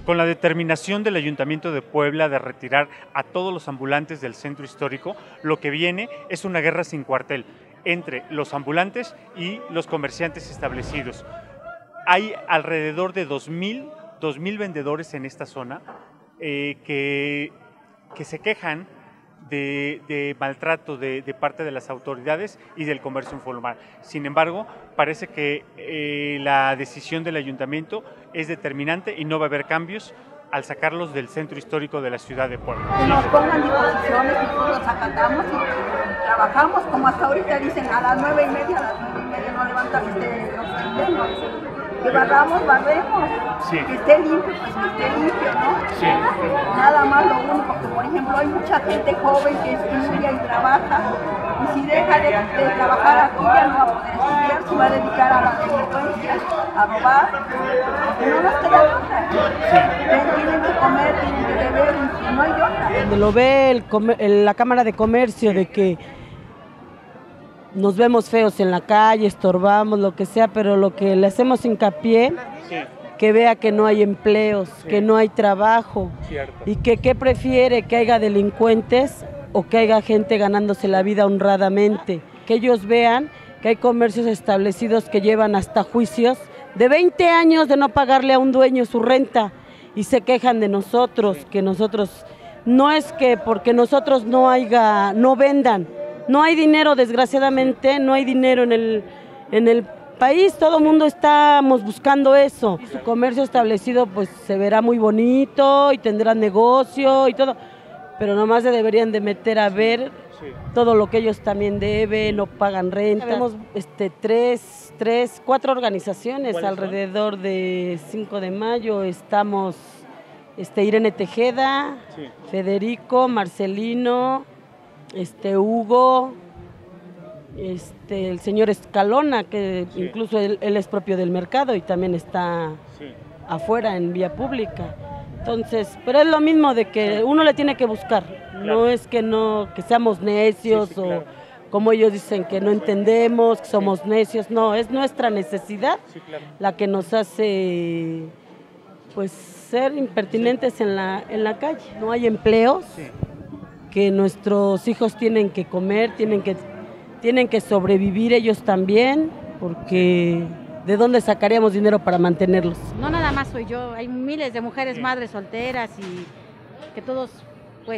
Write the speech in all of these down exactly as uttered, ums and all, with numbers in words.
Con la determinación del Ayuntamiento de Puebla de retirar a todos los ambulantes del centro histórico, lo que viene es una guerra sin cuartel entre los ambulantes y los comerciantes establecidos. Hay alrededor de dos mil vendedores en esta zona eh, que, que se quejan de, de maltrato de, de parte de las autoridades y del comercio informal. Sin embargo, parece que eh, la decisión del ayuntamiento es determinante y no va a haber cambios al sacarlos del centro histórico de la ciudad de Puebla. Que nos pongan disposiciones, nosotros los acatamos y trabajamos como hasta ahorita dicen a las nueve y media, a las nueve y media no levantan este, los teléfonos. Que barramos, barremos, sí. Que esté limpio, pues que esté limpio, ¿no? Sí. Nada más lo único que, por ejemplo, hay mucha gente joven que estudia y trabaja, y si deja de, de trabajar aquí ya no va a poder estudiar, se va a dedicar a la delincuencia, a robar, porque no nos queda otra. Sí. Tienen que comer, tienen que beber, y no hay otra. Cuando lo ve el el, la Cámara de Comercio, sí. De que nos vemos feos en la calle, estorbamos, lo que sea, pero lo que le hacemos hincapié, sí. Que vea que no hay empleos, sí. Que no hay trabajo, cierto. Y que qué prefiere, que haya delincuentes o que haya gente ganándose la vida honradamente, que ellos vean que hay comercios establecidos que llevan hasta juicios de veinte años de no pagarle a un dueño su renta y se quejan de nosotros, sí. Que nosotros, no es que porque nosotros no haya, no vendan, no hay dinero, desgraciadamente, no hay dinero en el, en el país, todo el mundo estamos buscando eso. Su comercio establecido pues se verá muy bonito y tendrá negocio y todo, pero nomás se deberían de meter a ver sí. Todo lo que ellos también deben, no pagan renta. Tenemos este, tres, tres, cuatro organizaciones alrededor son? De cinco de mayo, estamos este, Irene Tejeda, sí. Federico, Marcelino, Este Hugo, este el señor Escalona, que sí. Incluso él, él es propio del mercado y también está sí. Afuera en vía pública. Entonces, pero es lo mismo de que uno le tiene que buscar, claro. No es que no que seamos necios sí, sí, claro. O como ellos dicen que no entendemos, que somos sí. Necios, no, es nuestra necesidad sí, claro. La que nos hace pues ser impertinentes sí. en la en la calle. No hay empleos. Sí. Que nuestros hijos tienen que comer, tienen que, tienen que sobrevivir ellos también, porque ¿de dónde sacaríamos dinero para mantenerlos? No nada más soy yo, hay miles de mujeres madres solteras y que todos pues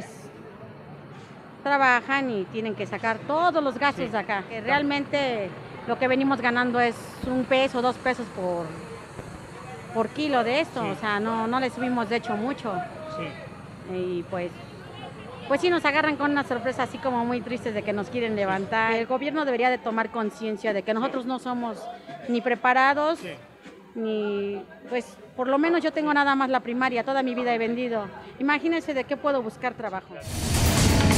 trabajan y tienen que sacar todos los gastos de acá. Que realmente lo que venimos ganando es un peso, dos pesos por, por kilo de esto, sí. O sea, no, no le subimos de hecho mucho. Sí. Y pues... Pues sí, nos agarran con una sorpresa así como muy tristes de que nos quieren levantar. El gobierno debería de tomar conciencia de que nosotros no somos ni preparados, sí. Ni, pues por lo menos yo tengo nada más la primaria, toda mi vida he vendido. Imagínense de qué puedo buscar trabajo.